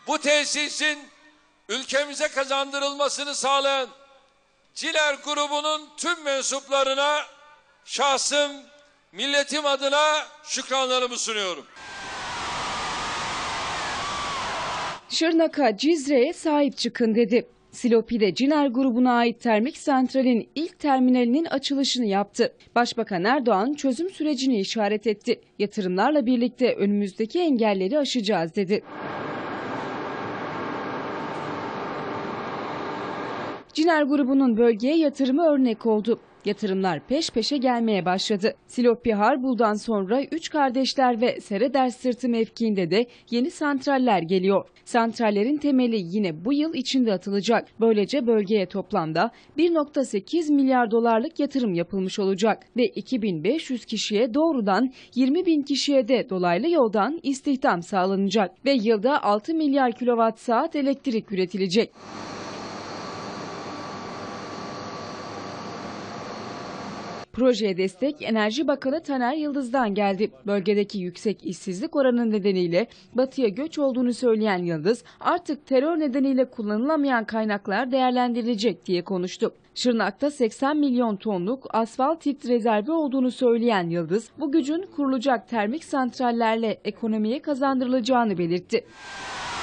Bu tesisin ülkemize kazandırılmasını sağlayan Ciner grubunun tüm mensuplarına şahsım, milletim adına şükranlarımı sunuyorum. Şırnak'a, Cizre'ye sahip çıkın dedi. Silopi'de Ciner grubuna ait termik santralin ilk terminalinin açılışını yaptı. Başbakan Erdoğan çözüm sürecini işaret etti. Yatırımlarla birlikte önümüzdeki engelleri aşacağız dedi. Ciner grubunun bölgeye yatırımı örnek oldu. Yatırımlar peş peşe gelmeye başladı. Silopi Harbul'dan sonra Üç Kardeşler ve Sereders Sırtı mevkiinde de yeni santraller geliyor. Santrallerin temeli yine bu yıl içinde atılacak. Böylece bölgeye toplamda 1,8 milyar dolarlık yatırım yapılmış olacak. Ve 2500 kişiye doğrudan 20.000 kişiye de dolaylı yoldan istihdam sağlanacak. Ve yılda 6 milyar kilowatt saat elektrik üretilecek. Projeye destek Enerji Bakanı Taner Yıldız'dan geldi. Bölgedeki yüksek işsizlik oranı nedeniyle batıya göç olduğunu söyleyen Yıldız, artık terör nedeniyle kullanılamayan kaynaklar değerlendirilecek diye konuştu. Şırnak'ta 80 milyon tonluk asfaltit rezervi olduğunu söyleyen Yıldız, bu gücün kurulacak termik santrallerle ekonomiye kazandırılacağını belirtti.